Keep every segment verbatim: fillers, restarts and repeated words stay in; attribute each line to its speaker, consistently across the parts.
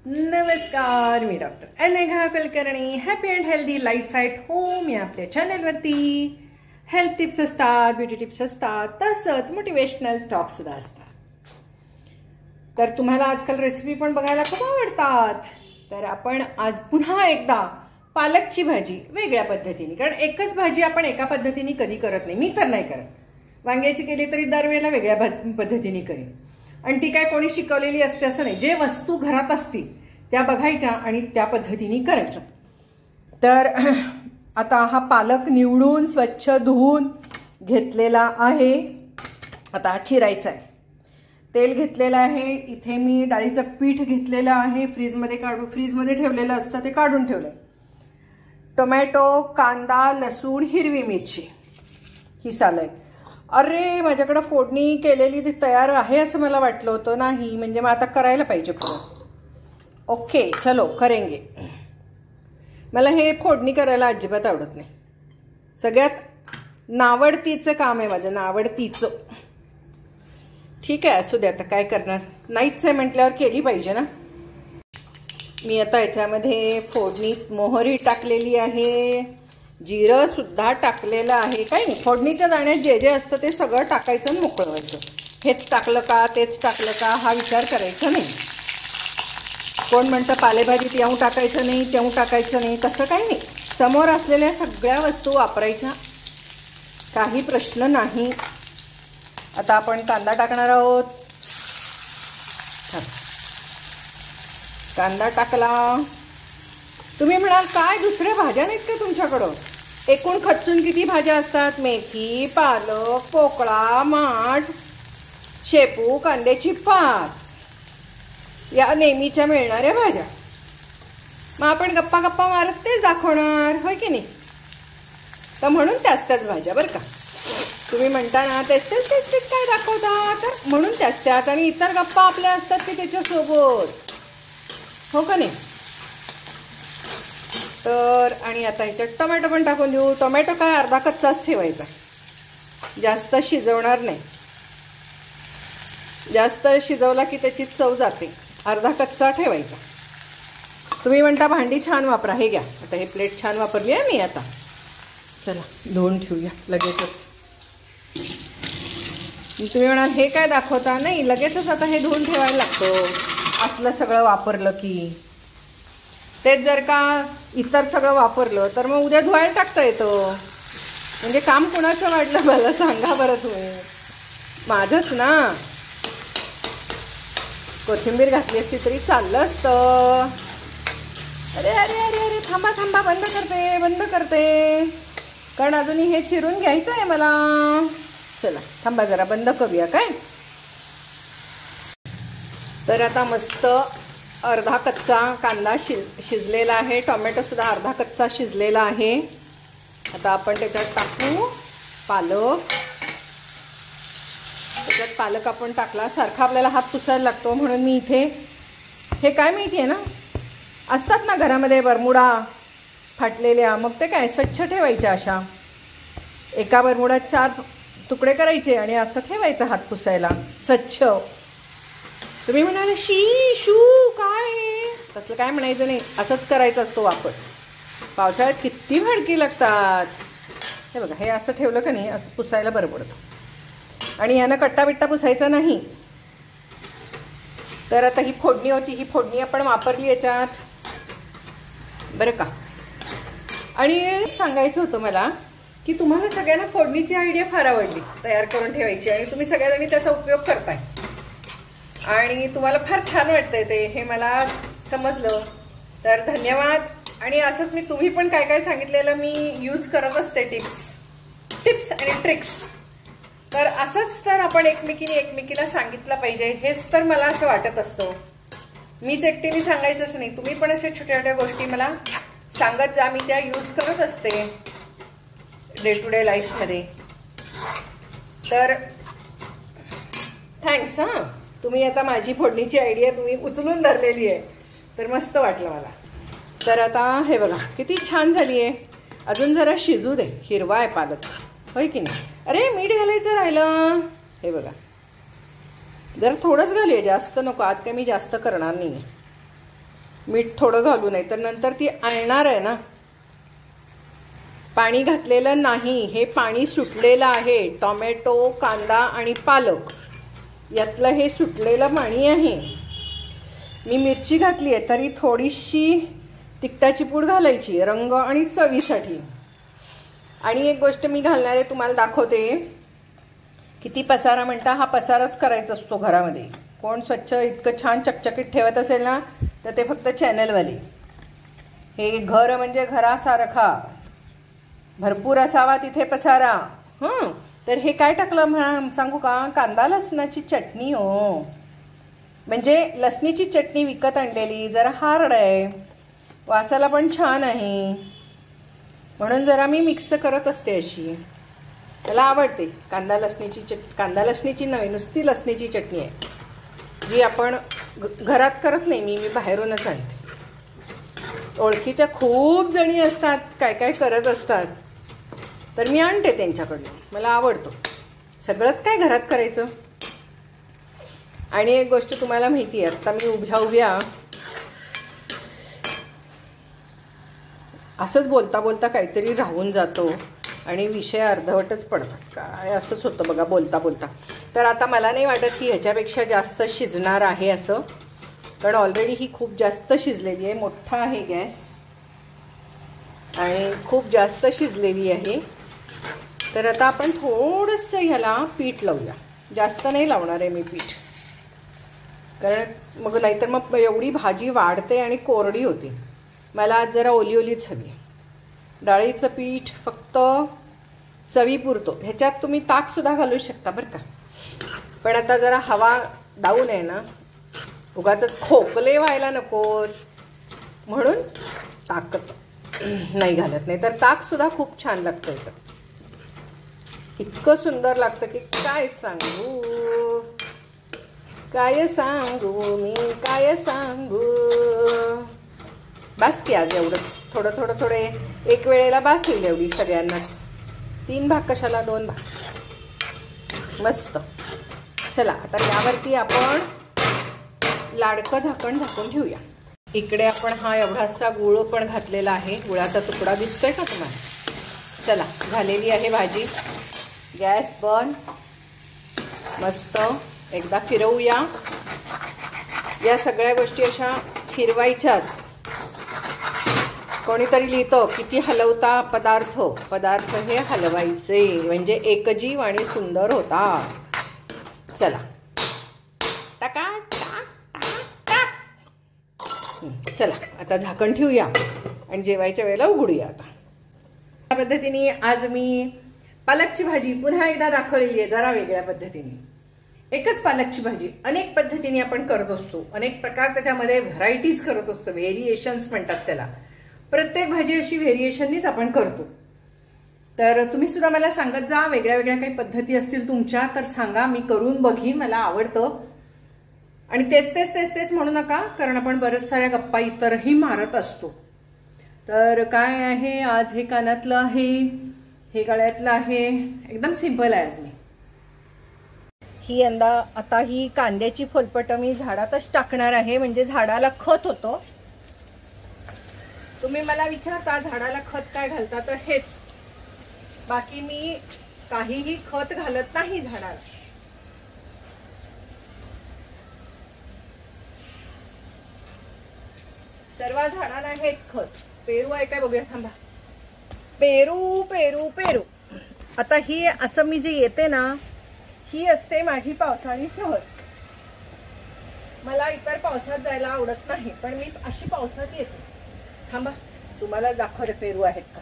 Speaker 1: नमस्कार, मी doctor Anagha Kulkarni. Happy and healthy life at home या आपल्या चॅनलवरती हेल्थ टिप्स असतात, ब्युटी टिप्स असतात, तसंच मोटिवेशनल टॉक सुद्धा असतात. तर तुम्हाला आजकाल रेसिपी पण बघायला खूप आवडतात. तर आपण आज पुन्हा एकदा पालकची भाजी वेगळ्या पद्धतीने, कारण एकच भाजी आपण एका पद्धतीने कधी करत नाही, मी तर नाही करत. वांग्याची केली तरी दरवेळेला वेगळ्या पद्धतीने करीन, आणि ती काय कोणी शिकवलेली असते असं नाही. जे वस्तू घरात असतील त्या बघायच्या आणि त्या पद्धतीने करायचं. तर आता हा पालक निवडून स्वच्छ धुवून घेतलेला आहे. आता चिरायचा आहे. तेल घेतलेलं आहे. इथे मी डाळीचं पीठ घेतलेलं आहे, फ्रीजमध्ये काढून फ्रीजमध्ये ठेवलेलं असतं ते काढून ठेवलंय. टोमॅटो, कांदा, लसूण, हिरवी मिरची ही सालं आहेत. अरे माझ्याकडे फोडणी केलेली ती तयार आहे असं मला वाटलं होतं. नाही, म्हणजे मग आता करायला पाहिजे पुढं. ओके चलो करेंगे. मला हे फोडणी करायला अजिबात आवडत नाही. सगळ्यात नावडतीचं काम आहे माझं, नावडतीचं. ठीक आहे, असू दे, आता काय करणार, नाहीच आहे म्हटल्यावर केली पाहिजे ना. मी आता याच्यामध्ये फोडणीत मोहरी टाकलेली आहे, जिरं सुद्धा टाकलेलं आहे. काही नाही, फोडणीच्या दाण्यात जे जे असतं ते सगळं टाकायचं आणि मोकळं व्हायचं. हेच टाकलं का तेच टाकलं का हा विचार करायचा नाही. कोण म्हणतं पालेभाजीत याहू टाकायचं नाही त्याहू टाकायचं नाही, तसं काही नाही. समोर असलेल्या सगळ्या वस्तू वापरायच्या, काही प्रश्न नाही. आता आपण कांदा टाकणार आहोत. कांदा टाकला. तुम्ही म्हणाल काय दुसऱ्या भाज्या नाहीत का तुमच्याकडं? एकूण खचून किती भाज्या असतात? मेथी, पालक, पोकळा, माठ, शेपू, कांद्याची पात, या नेहमीच्या मिळणाऱ्या भाज्या. मग आपण गप्पा गप्पा मारत तेच दाखवणार, होय की नाही? तर म्हणून त्याच त्याच भाज्या बरं का. तुम्ही म्हणता ना तेच तेच तेच तेच काय दाखवता, तर म्हणून त्याच त्याच, आणि इतर गप्पा आपल्या असतात की त्याच्यासोबत, हो का नाही? तर आणि आता ह्याच्यात टोमॅटो पण टाकून देऊ. टोमॅटो काय अर्धा कच्चाच ठेवायचा, जास्त शिजवणार नाही. जास्त शिजवला की त्याची चव जाते, अर्धा कच्चा ठेवायचा. तुम्ही म्हणता भांडी छान वापरा, हे घ्या. आता हे प्लेट छान वापरली आहे मी. आता चला धुवून ठेवूया लगेचच. तुम्ही म्हणाल हे काय दाखवता? नाही, लगेचच आता हे धुवून ठेवायला लागतो असलं सगळं वापरलं की. तेच जर का इतर सगळं वापरलं तर मग उद्या धुवायला टाकता येतं. म्हणजे काम कुणाचं वाढलं मला सांगा बरं तुम्ही? माझंच ना. कोथिंबीर घातली असती तरी चाललं असतं. अरे अरे अरे अरे थांबा थांबा, बंद करते बंद करते, कारण अजूनही हे चिरून घ्यायचं आहे मला. चला थांबा जरा, बंद करूया काय. तर आता मस्त अर्धा कच्चा कांदा शिज शिजलेला आहे. टोमॅटो सुद्धा अर्धा कच्चा शिजलेला आहे. आता आपण त्याच्यात टाकू पालक. त्याच्यात पालक आपण टाकला. सारखा आपल्याला हात पुसायला लागतो, म्हणून मी इथे हे काय माहिती आहे ना, असतात ना घरामध्ये बरमुडा फाटलेल्या, मग ते काय स्वच्छ ठेवायच्या. अशा एका बरमुडात चार तुकडे करायचे आणि असं ठेवायचं हात पुसायला स्वच्छ. तुम्ही म्हणाले शी शू काय, तसलं काय म्हणायचं नाही, असंच करायचं असतो वापर. पावसाळ्यात किती भडकी लागतात. हे बघा, हे असं ठेवलं का नाही, असं पुसायला बरं पडतं. आणि यानं कट्टा बिट्टा पुसायचा नाही. तर आता ही फोडणी होती, ही फोडणी आपण वापरली याच्यात बरं का. आणि सांगायचं होतं मला की तुम्हाला सगळ्यांना फोडणीची आयडिया फार आवडली, तयार करून ठेवायची, आणि तुम्ही सगळ्यांनी त्याचा उपयोग करताय आणि तुम्हाला फार छान वाटतंय ते, हे मला समजलं. तर धन्यवाद. आणि असंच मी तुम्ही पण काय काय सांगितलेलं मी यूज करत असते, टिप्स टिप्स आणि ट्रिक्स. तर असंच तर आपण एकमेकीने एकमेकीला सांगितलं पाहिजे, हेच तर मला असं वाटत असतं. मीच एकटीने सांगायचंच नाही, तुम्ही पण अशा छोट्या छोट्या गोष्टी मला सांगत जा, मी त्या यूज करत असते डे टू डे लाईफमध्ये. तर थँक्स हां, तुम्ही आता माझी फोडणीची आयडिया तुम्ही उचलून धरलेली आहे, तर मस्त वाटलं मला. तर आता हे बघा किती छान झाली आहे. अजून जरा शिजू दे, हिरवा आहे पालक, होय की नाही? अरे मीठ घालायचं राहिलं. हे बघा, जरा थोडंच घालूया, जास्त नको. आज काय मी जास्त करणार नाही. मीठ थोडं घालू, नाही तर नंतर ती आणणार आहे ना. पाणी घातलेलं नाही, हे पाणी सुटलेलं आहे. टोमॅटो, कांदा आणि पालक यातलं हे सुटलेलं पाणी आहे. मी मिरची घातली आहे, तरी थोडीशी तिखटाची पूड घालायची रंग आणि चवीसाठी. आणि एक गोष्ट मी घालणार आहे, तुम्हाला दाखवते. किती पसारा म्हणता, हा पसाराच करायचा असतो घरामध्ये. कोण स्वच्छ इतकं छान चकचकीत ठेवत असेल ना, तर ते फक्त चॅनलवाले. हे घर म्हणजे घरासारखा भरपूर असावा तिथे पसारा. हं, तर हे काय टाकलं म्हणा सांगू का, कांदा लसणाची चटणी. हो, म्हणजे लसणीची चटणी विकत आणलेली, जरा हार्ड आहे, वासाला पण छान आहे, म्हणून जरा मी मिक्स करत असते अशी. त्याला आवडते कांदा लसणीची चट कांदा लसणीची नव्हे, नुसती लसणीची चटणी आहे, जी आपण घरात करत नाही. मी मी बाहेरूनच आणते. ओळखीच्या खूप जणी असतात, काय काय करत असतात, तर मी आणते त्यांच्याकडून. मला आवडतो सगळंच काय घरात करायचं. आणि एक गोष्ट तुम्हाला माहिती आहे, आता मी उभ्या उभ्या असंच बोलता बोलता काहीतरी राहून जातो आणि विषय अर्धवटच पडतात. काय असंच होतं बघा बोलता बोलता. तर आता मला नाही वाटत की ह्याच्यापेक्षा जास्त शिजणार आहे असं, कारण ऑलरेडी ही खूप जास्त शिजलेली आहे. मोठा आहे गॅस आणि खूप जास्त शिजलेली आहे. तर आता आपण थोडंसं ह्याला पीठ लावूया. जास्त नाही लावणार आहे मी पीठ, कारण मग नाहीतर मग एवढी भाजी वाढते आणि कोरडी होते. मला आज जरा ओली ओलीच हवी. डाळीचं पीठ फक्त चवीपुरतो. ह्याच्यात तुम्ही ताकसुद्धा घालू शकता बरं का, पण आता जरा हवा डाऊन आहे ना, उगाच खोकले व्हायला नकोत म्हणून ताक नाही घालत. नाही तर ताकसुद्धा खूप छान लागतं याचं. इतकं सुंदर लागतं की काय सांगू, काय सांगू मी, काय सांगू. बास की आज एवढंच. थोडं थोडं थोडे एक वेळेला बास होईल एवढी सगळ्यांनाच. तीन भाग कशाला, दोन भाग. मस्त. चला आता यावरती आपण लाडकं झाकण झाकून ठेवूया. इकडे आपण हा एवढासा गुळ पण घातलेला आहे. गुळाचा तुकडा दिसतोय का तुम्हाला. चला झालेली आहे भाजी. गॅस बंद. मस्त एकदा फिरवूया. या सगळ्या गोष्टी अशा फिरवायच्याच. कोणीतरी लिहितं किती हलवता पदार्थ, पदार्थ हे हलवायचे म्हणजे एकजीव आणि सुंदर होता. चला टाका टाक टाक. चला आता झाकण ठेवूया आणि जेवायच्या वेळेला उघडूया. आता या पद्धतीने आज मी पालकची भाजी पुन्हा एकदा दाखवलेली आहे, जरा वेगळ्या पद्धतीने. एकच पालकची भाजी अनेक पद्धतीने आपण करत असतो, अनेक प्रकार त्याच्यामध्ये व्हरायटीज करत असतो, व्हेरिएशन्स म्हणतात त्याला. प्रत्येक भाजी अशी व्हेरिएशननीच आपण करतो. तर तुम्ही सुद्धा मला सांगत जा, वेगळ्या वेगळ्या काही पद्धती असतील तुमच्या तर सांगा, मी करून बघीन. मला आवडतं. आणि तेच तेच तेच तेच म्हणू नका, कारण आपण बरेच साऱ्या गप्पा इतरही मारत असतो. तर काय आहे आज, हे कानातलं आहे, हे गळ्यातलं आहे, एकदम सिंपल आहे आज मी. ही यंदा आता ही कांद्याची फोलपट मी झाडातच टाकणार आहे, म्हणजे झाडाला खत होतं. तुम्ही मला विचारता झाडाला खत काय घालता, तर हेच. बाकी मी काहीही खत घालत नाही झाडाला. सर्व झाडाला हेच खत. पेरू आहे काय बघूया, थांबा. पेरू पेरू पेरू. आता ही असं मी जे येते ना, ही असते माझी पावसाळी सहल. मला इतर पावसात जायला आवडत नाही, पण मी अशी पावसात येते. थांबा तुम्हाला दाखवते पेरू आहेत का.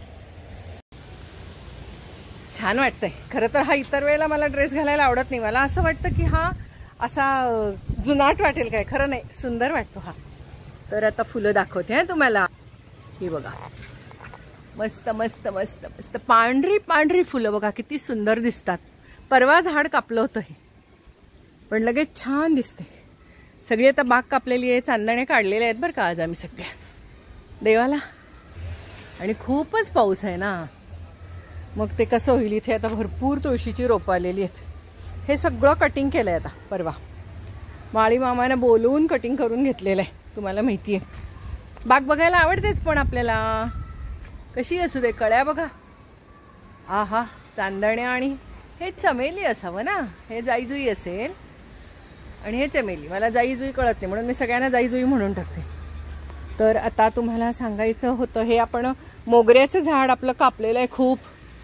Speaker 1: छान वाटतंय. खरं तर हा इतर वेळेला मला ड्रेस घालायला आवडत नाही. मला असं वाटतं की हा असा जुनाट वाटेल काय, खरं नाही, सुंदर वाटतो हा. तर आता फुलं दाखवते हा तुम्हाला. ही बघा, मस्त मस्त मस्त मस्त पांढरी पांढरी फुलं बघा, किती सुंदर दिसतात. परवा झाड कापलं होतं हे, पण लगेच छान दिसते. सगळी आता बाग कापलेली आहे, चांदणे काढलेले आहेत बरं का आज आम्ही सगळ्या देवाला. आणि खूपच पाऊस आहे ना, मग ते कसं होईल. इथे आता भरपूर तुळशीची रोपं आलेली आहेत. हे सगळं कटिंग केलंय आता परवा. माळी मामाने बोलवून कटिंग करून घेतलेलं आहे. तुम्हाला माहिती आहे बाग बघायला आवडतेच, पण आपल्याला कशी असू दे कळ्या बघा. आहा, चांदण्या. आणि हे चमेली असावं ना, हे जाईजुई असेल आणि हे चमेली. मला जाईजुई कळत नाही म्हणून मी सगळ्यांना जाईजुई म्हणून टाकते. तर आता तुम्हाला सांगायचं होतं, हे आपण मोगऱ्याचं झाड आपलं कापलेलं आहे खूप.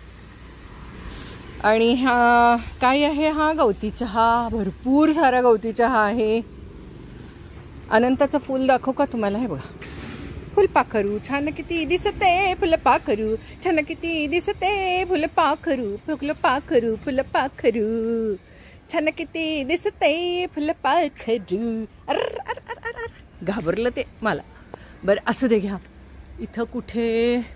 Speaker 1: आणि हा काय आहे, हा गवती चहा, भरपूर सारा गवती चहा आहे. अनंताचं फूल दाखवू का तुम्हाला? हे बघा, फुलपाखरू छान किती दिसते, फुलपाखरू छान किती दिसते, फुलपाखरू फुलपाखरू फुलपाखरू छान किती दिसते, फुलपाखरू. अर अर अर अर अर घाबरलं ते मला. बरं असं दे, घ्या. इथं कुठे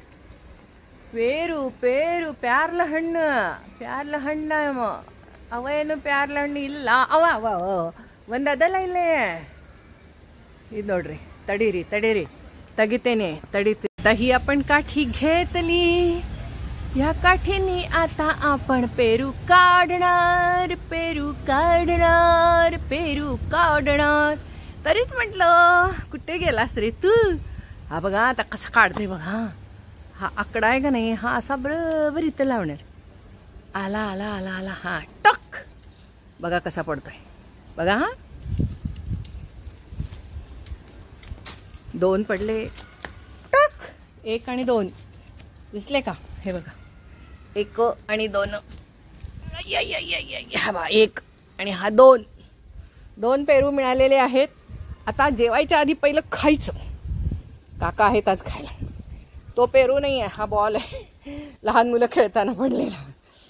Speaker 1: पेरू पेरू प्यारला हಣ್ಣು ಪ್ಯಾರ್ಲ ಹಣ್ಣು ಅವೇನು ಪ್ಯಾರ್ಲ ಹಣ್ಣು ಇಲ್ಲ. ಅವ ಅವ ಒಂದದಲ್ಲ ಇಲ್ಲೇ. ಇದು ನೋಡ್ರಿ, तडीरी तडीरी तगितेने तडीते. आता ही आपण काठी घेतली, या काठीनी आता आपण पेरू काढणार, पेरू काढणार, पेरू काढणार. तरीच म्हटलं कुठे गेलास रे तू. हा बघा आता कसा काढते बघा. हा आकडा आहे का नाही, हा असा बरोबर इथं लावणार. आला आला आला आला, हा टक. बघा कसा पडतोय बघा. हा दोन पडले, टक. एक आणि दोन दिसले का? हे बघा, एक आणि दोन. हा बा एक आणि हा दोन. दोन पेरू मिळालेले आहेत. आता जेवायच्या आधी पहिलं खायचं. काका आहेत आज खायला. तो पेरू नाही आहे, हा बॉल आहे, लहान मुलं खेळताना पडलेला.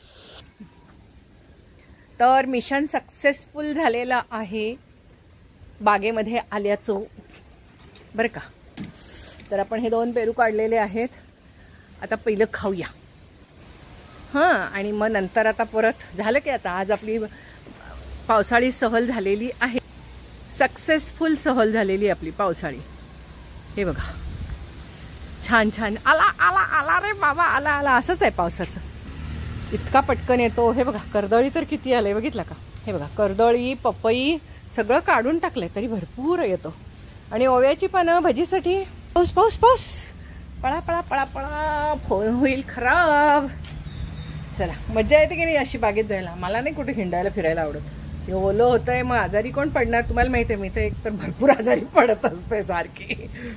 Speaker 1: तर मिशन सक्सेसफुल झालेलं आहे बागेमध्ये आल्याचं, बरं का. तर आपण हे दोन पेरू काढलेले आहेत. आता पहिलं खाऊया. हां, आणि मग नंतर आता परत झालं की आता आज आपली पावसाळी सहल झालेली आहे. सक्सेसफुल सहल झालेली आपली पावसाळी. हे बघा, छान छान. आला आला आला रे बाबा, आला आला. असंच आहे पावसाचं, इतका पटकन येतो. हे बघा, कर्दळी तर किती आलंय बघितलं का? हे बघा, कर्दळी पपई सगळं काढून टाकलंय तरी भरपूर येतो. आणि ओव्याची पानं भजीसाठी. पाऊस पाऊस पाऊस, पळा पळा पळा पळा, फोन होईल खराब. चला, मज्जा येते की नाही अशी बागेत जायला? मला नाही कुठे हिंडायला फिरायला आवडत. हे ओलं होतंय, मग आजारी कोण पडणार? तुम्हाला माहिती आहे, मी तर एक तर भरपूर आजारी पडत असते सारखी.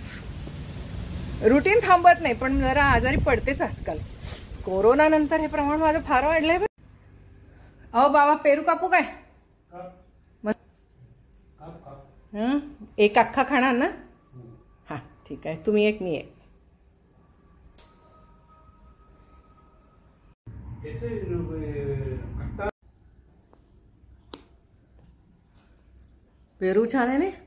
Speaker 1: रुटीन थांबत नाही, पण जरा आजारी पडतेच आजकाल. कोरोना नंतर हे प्रमाण माझं फार वाढलंय. अहो बाबा, पेरू कापू काय? हं, एक अख्खा खाणार ना? हा ठीक आहे, तुम्ही एक मी एक. पेरू छान आहे ना?